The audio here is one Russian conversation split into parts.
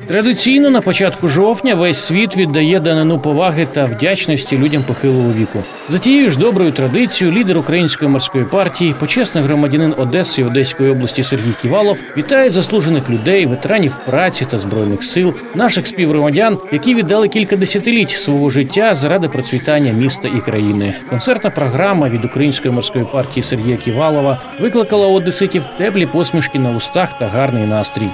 Традиційно на початку жовтня весь світ віддає данину поваги та вдячності людям похилого віку. За тією ж доброю традицією лідер Української морської партії, почесний громадянин Одеси і Одеської області Сергій Ківалов вітає заслужених людей, ветеранів праці та Збройних сил, наших співгромадян, які віддали кілька десятиліть свого життя заради процвітання міста і країни. Концертна програма від Української морської партії Сергія Ківалова викликала у одеситів теплі посмішки на устах та гарний настрій.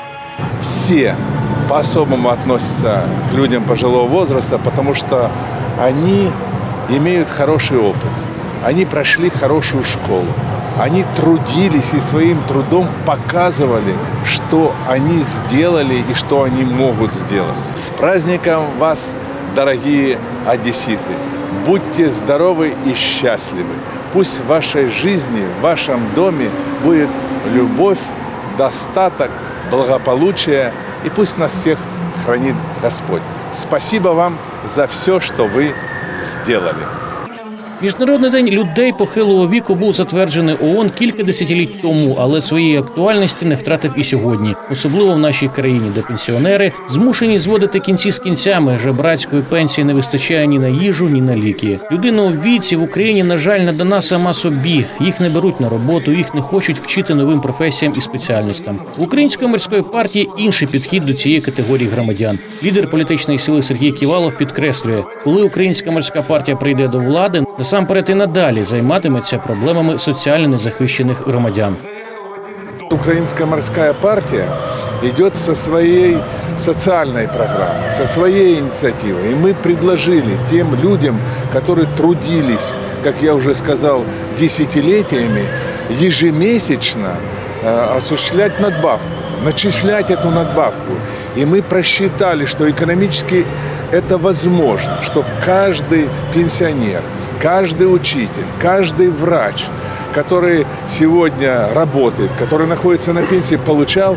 Все по-особому относятся к людям пожилого возраста, потому что они имеют хороший опыт, они прошли хорошую школу, они трудились и своим трудом показывали, что они сделали и что они могут сделать. С праздником вас, дорогие одесситы! Будьте здоровы и счастливы! Пусть в вашей жизни, в вашем доме будет любовь, достаток, благополучие, и пусть нас всех хранит Господь. Спасибо вам за все, что вы сделали. Міжнародний день людей похилого віку був затверджений ООН кілька десятиліть тому, але своєї актуальності не втратив і сьогодні. Особливо в нашій країні, де пенсіонери змушені зводити кінці з кінцями, жебрацької пенсії не вистачає ні на їжу, ні на ліки. Людина у віці в Україні, на жаль, не дана сама собі. Їх не беруть на роботу, їх не хочуть вчити новим професіям і спеціальностям. У Української морської партії інший підхід до цієї категорії громадян. Лідер політичної сили Сергій Ківалов підкреслює, коли Українська морська партія прийде до влади, насамперед і надалі займатиметься проблемами соціально незахищених громадян. Украинская морская партия идет со своей социальной программой, со своей инициативой. И мы предложили тем людям, которые трудились, как я уже сказал, десятилетиями, ежемесячно осуществлять надбавку, начислять эту надбавку. И мы просчитали, что экономически это возможно, чтобы каждый пенсионер, каждый учитель, каждый врач, который сегодня работает, который находится на пенсии, получал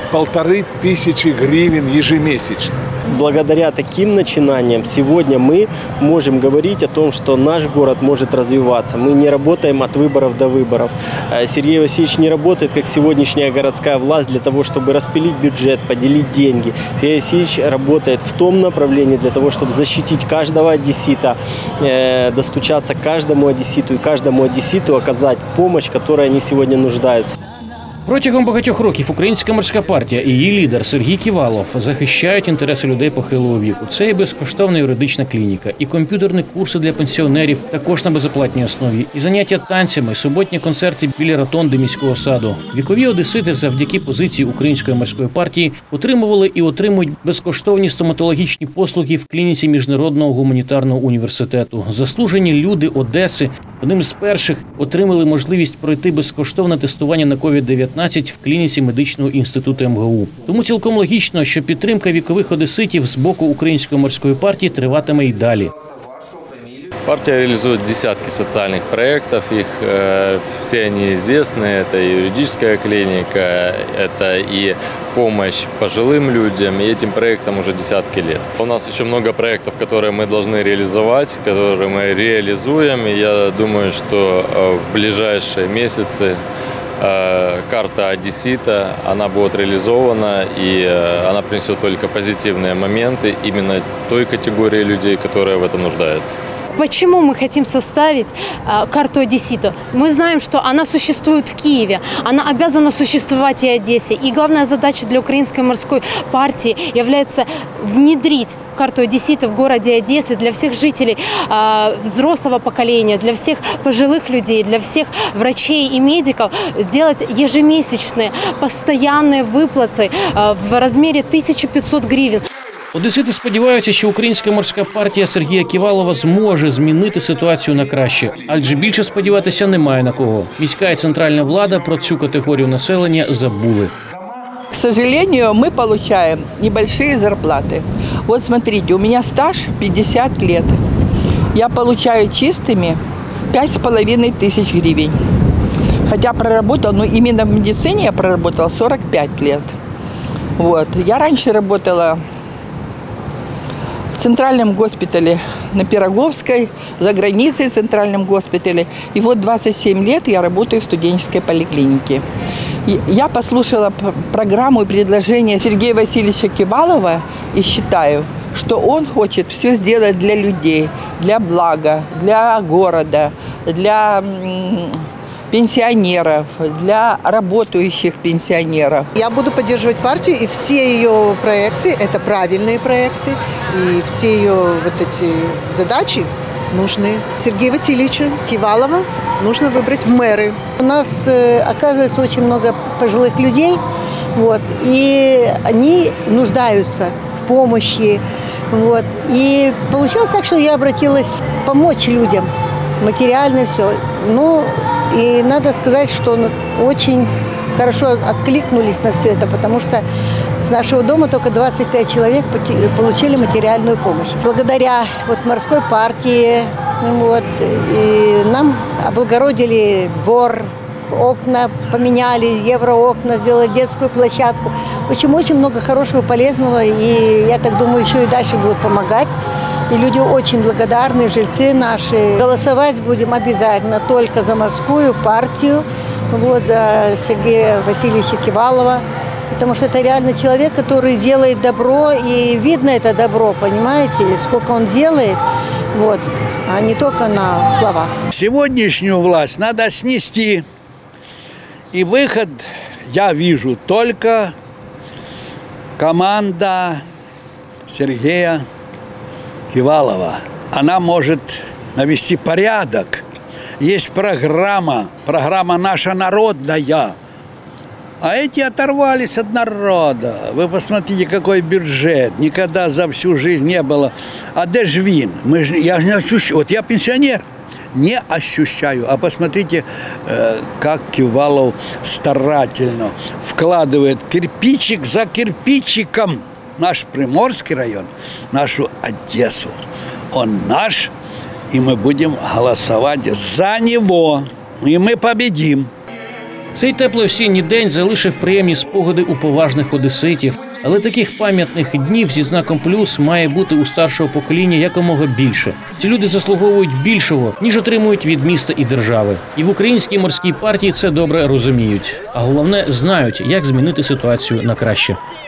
1500 гривен ежемесячно. Благодаря таким начинаниям сегодня мы можем говорить о том, что наш город может развиваться. Мы не работаем от выборов до выборов. Сергей Васильевич не работает, как сегодняшняя городская власть, для того, чтобы распилить бюджет, поделить деньги. Сергей Васильевич работает в том направлении, для того, чтобы защитить каждого одессита, достучаться к каждому одесситу и каждому одесситу оказать помощь, в которой они сегодня нуждаются. Протягом багатьох років Українська морська партія і її лідер Сергій Ківалов захищають інтереси людей похилого віку. Це і безкоштовна юридична клініка, і комп'ютерні курси для пенсіонерів, також на безоплатній основі, і заняття танцями, суботні концерти біля ротонди міського саду. Вікові одесити завдяки позиції Української морської партії отримували і отримують безкоштовні стоматологічні послуги в клініці Міжнародного гуманітарного університету. Заслужені люди Одеси одним з перших отримали можливість пройти безкоштовне тестування на COVID-19 в клініці медичного інституту МГУ. Тому цілком логічно, що підтримка вікових одеситів з боку Української морської партії триватиме й далі. Партия реализует десятки социальных проектов, все они известны. Это и юридическая клиника, это и помощь пожилым людям, и этим проектам уже десятки лет. У нас еще много проектов, которые мы должны реализовать, которые мы реализуем, и я думаю, что в ближайшие месяцы карта одессита, она будет реализована, и она принесет только позитивные моменты именно той категории людей, которые в этом нуждаются. Почему мы хотим составить карту одессита? Мы знаем, что она существует в Киеве, она обязана существовать и в Одессе. И главная задача для Украинской морской партии является внедрить карту одессита в городе Одессы для всех жителей взрослого поколения, для всех пожилых людей, для всех врачей и медиков, сделать ежемесячные постоянные выплаты в размере 1500 гривен. Одесити сподіваються, що Українська морська партія Сергія Ківалова зможе змінити ситуацію на краще. Адже більше сподіватися немає на кого. Міська і центральна влада про цю категорію населення забули. К сожалению, мы получаем небольшие зарплаты. Вот смотрите, у меня стаж 50 лет. Я получаю чистыми 5500 гривен. Хотя проработала, именно в медицине я проработала 45 лет. Вот. Я раньше работала в центральном госпитале на Пироговской, за границей в центральном госпитале. И вот 27 лет я работаю в студенческой поликлинике. Я послушала программу и предложение Сергея Васильевича Кивалова и считаю, что он хочет все сделать для людей, для блага, для города, для пенсионеров, для работающих пенсионеров. Я буду поддерживать партию, и все ее проекты – это правильные проекты, и все ее вот эти задачи нужны. Сергея Васильевича Кивалова нужно выбрать в мэры. У нас, оказывается, очень много пожилых людей, вот, и они нуждаются в помощи. Вот. И получилось так, что я обратилась помочь людям, материально все. Ну, и надо сказать, что очень хорошо откликнулись на все это, потому что с нашего дома только 25 человек получили материальную помощь. Благодаря вот морской партии вот, и нам облагородили двор, окна поменяли, евроокна, сделали детскую площадку. В общем, очень много хорошего, полезного, и я так думаю, еще и дальше будут помогать. И люди очень благодарны, жильцы наши. Голосовать будем обязательно только за морскую партию, вот, за Сергея Васильевича Кивалова, потому что это реально человек, который делает добро, и видно это добро, понимаете, сколько он делает, вот, а не только на словах. Сегодняшнюю власть надо снести, и выход я вижу только команда Сергея Кивалова. Она может навести порядок. Есть программа наша народная. А эти оторвались от народа. Вы посмотрите, какой бюджет. Никогда за всю жизнь не было. А где ж він? Я не ощущаю. Вот я пенсионер. Не ощущаю. А посмотрите, как Кивалов старательно вкладывает кирпичик за кирпичиком наш Приморский район, нашу Одессу. Он наш, и мы будем голосовать за него. И мы победим. Цей теплий осінній день залишив приємні спогади у поважних одеситів. Але таких пам'ятних днів зі знаком плюс має бути у старшого покоління якомога більше. Ці люди заслуговують більшого, ніж отримують від міста і держави. І в Українській морській партії це добре розуміють. А головне, знають, як змінити ситуацію на краще.